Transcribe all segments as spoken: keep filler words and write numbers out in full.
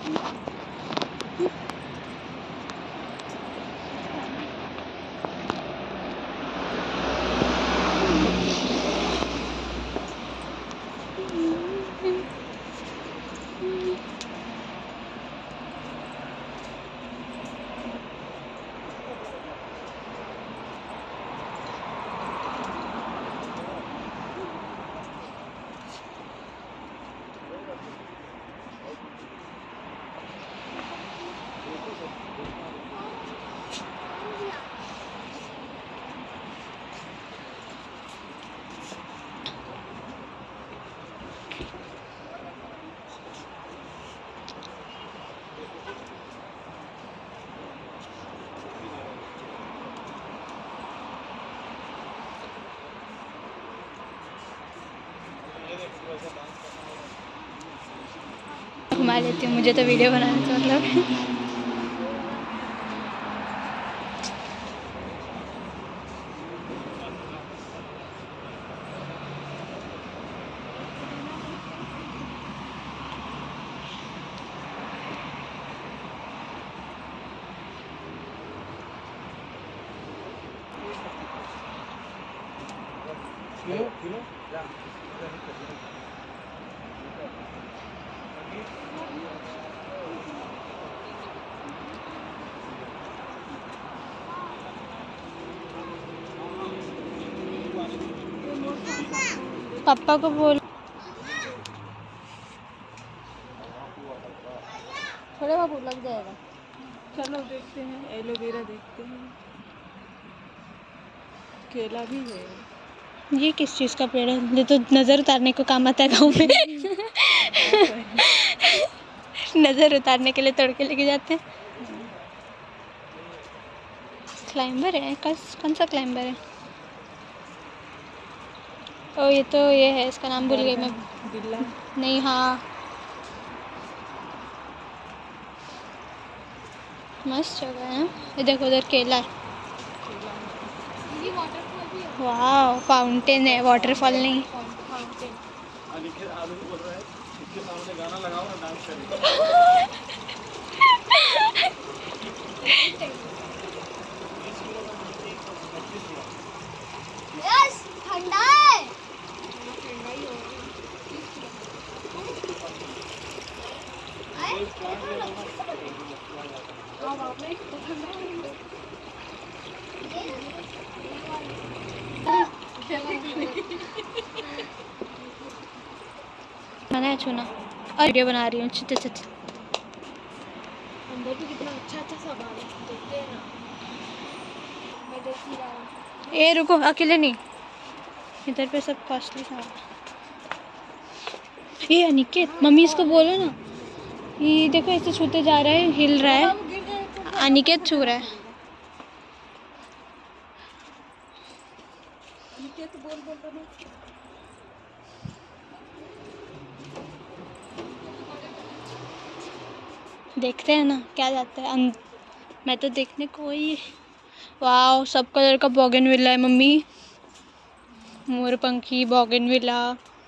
घुमा लेती हूँ, मुझे तो वीडियो बनाने का मतलब किलो किलो पापा को बोल थोड़े बाबू लग जाएगा। चलो देखते हैं, एलोवेरा देखते हैं, केला भी है। ये किस चीज़ का पेड़ है? ये तो नज़र उतारने को काम आता है गाँव में नज़र उतारने के लिए तोड़ के लेके जाते हैं। क्लाइंबर है, कस कौन सा क्लाइंबर है? ओ ये तो ये है, इसका नाम भूल गई मैं। बिल्ला नहीं, हाँ मस्त जगह है। ये देखो उधर केला है। वाह, फाउंटेन है, वाटरफॉल नहीं। आलू बोल रहा है इसके सामने गाना लगाओ और डांस करें। यस ठंडा है। मैंने छूना और वीडियो बना रही हूँ। चित चित अंदर भी कितना अच्छा अच्छा सामान है, देखते हैं ना। मैं देख ही रहा हूँ। ए रुको, अकेले नहीं, इधर पे सब कॉस्टली सामान। ये अनिकेत, मम्मी इसको बोलो ना। ये देखो ऐसे छूते जा रहा है, हिल रहा है। अनिकेत छू रहा है। अनिकेत बोल बोल रहा है। देखते हैं ना क्या जाता है। अं... मैं तो देखने को ही। वाह, सब कलर का बोगनविला है मम्मी। मोरपंखी, बोगनविला।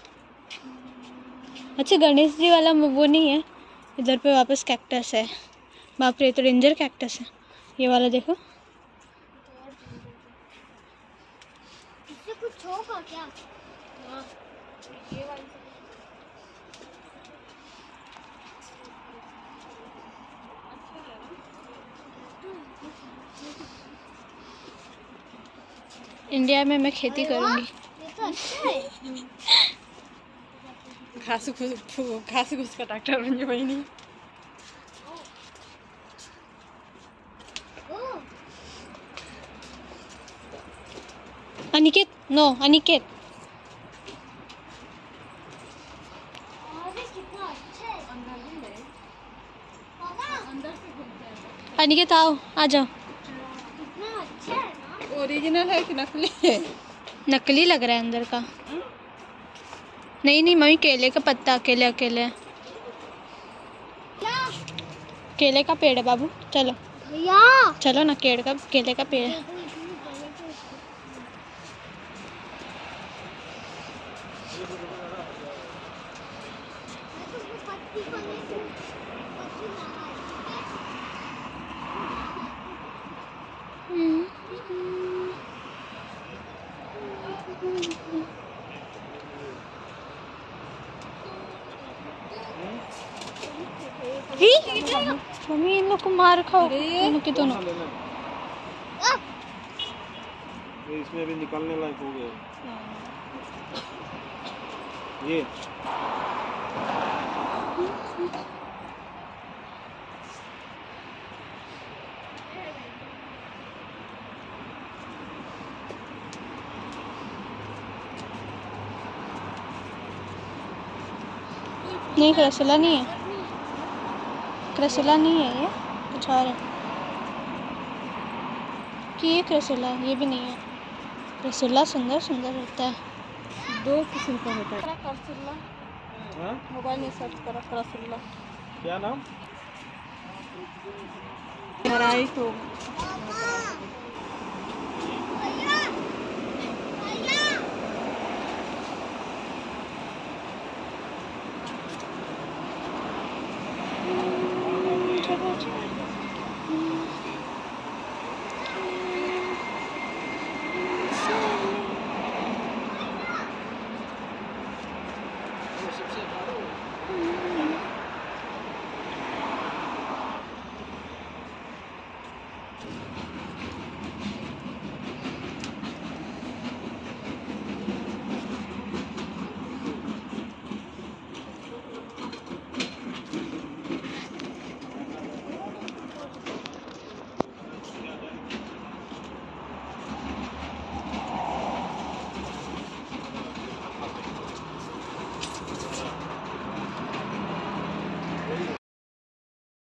अच्छा, गणेश जी वाला वो नहीं है। इधर पे वापस कैक्टस है। बाप रे, ये तो डेंजर कैक्टस है। ये वाला देखो। इससे कुछ होगा क्या? हाँ, ये वाली इंडिया में मैं खेती करूँगी। ये तो अच्छा है। घास घूस घास घूस का डॉक्टर बन वही नहीं। अनिकेत, नो अनिकेत। अरे कितना अच्छा है। अंदर भी है, पापा अंदर से घूमते हैं। अनिकेत आओ, आ जाओ। कितना अच्छा है ना। ओरिजिनल है कि नकली है? नकली लग रहा है अंदर का। नहीं नहीं मम्मी, केले का पत्ता अकेले अकेले। क्या? केले का पेड़ है बाबू, चलो भैया चलो ना, केड़ का केले का पेड़ है। पत्ती मम्मी इन लोग को मार खाओ दोनों के दोनों। ये इसमें अभी निकालने लायक हो गया ये। नहीं क्रसेला नहीं है, क्रसेला नहीं है, ये कुछ और है कि ये क्रसेला, ये भी नहीं है। क्रसेला सुंदर सुंदर होता है। दो किस्म का होता है। क्रसेला हाँ? मोबाइल में सर्च करा क्रसेला। क्या नाम? तो